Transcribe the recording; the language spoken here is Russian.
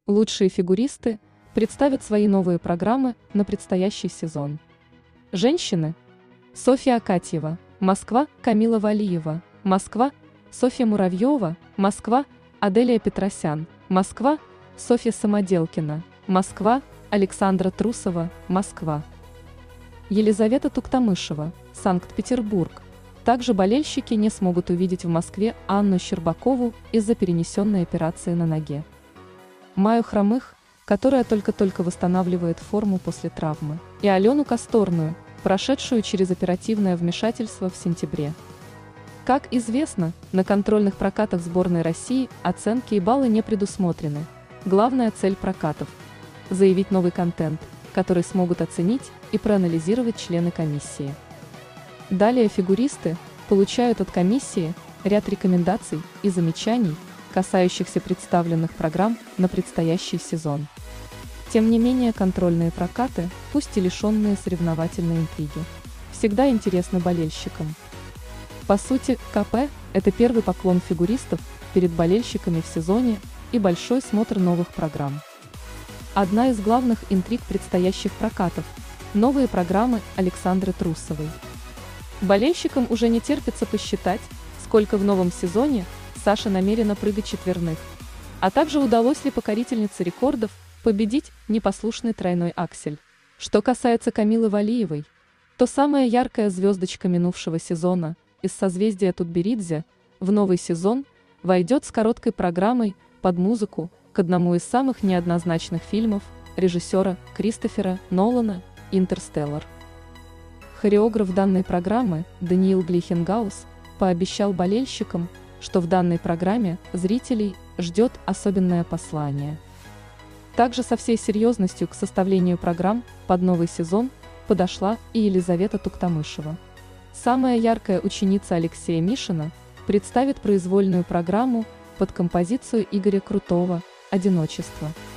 Лучшие фигуристы представят свои новые программы на предстоящий сезон. Женщины. Софья Акатьева, Москва, Камила Валиева, Москва, Софья Муравьева, Москва, Аделия Петросян, Москва, Софья Самоделкина, Москва, Александра Трусова, Москва. Елизавета Туктамышева, Санкт-Петербург. Также болельщики не смогут увидеть в Москве Анну Щербакову из-за перенесенной операции на ноге. Маю Хромых, которая только-только восстанавливает форму после травмы, и Алену Косторную, прошедшую через оперативное вмешательство в сентябре. Как известно, на контрольных прокатах сборной России оценки и баллы не предусмотрены. Главная цель прокатов – заявить новый контент, который смогут оценить и проанализировать члены комиссии. Далее фигуристы получают от комиссии ряд рекомендаций и замечаний, касающихся представленных программ на предстоящий сезон. Тем не менее, контрольные прокаты, пусть и лишенные соревновательной интриги, всегда интересны болельщикам. По сути, КП – это первый поклон фигуристов перед болельщиками в сезоне и большой смотр новых программ. Одна из главных интриг предстоящих прокатов – новые программы Александры Трусовой. Болельщикам уже не терпится посчитать, сколько в новом сезоне Саша намерена прыгать четверных, а также удалось ли покорительнице рекордов победить непослушный тройной аксель. Что касается Камилы Валиевой, то самая яркая звездочка минувшего сезона из созвездия Тутберидзе в новый сезон войдет с короткой программой под музыку к одному из самых неоднозначных фильмов режиссера Кристофера Нолана «Интерстеллар». Хореограф данной программы Даниил Глихенгаус пообещал болельщикам, что в данной программе зрителей ждет особенное послание. Также со всей серьезностью к составлению программ под новый сезон подошла и Елизавета Туктамышева. Самая яркая ученица Алексея Мишина представит произвольную программу под композицию Игоря Крутого «Одиночество».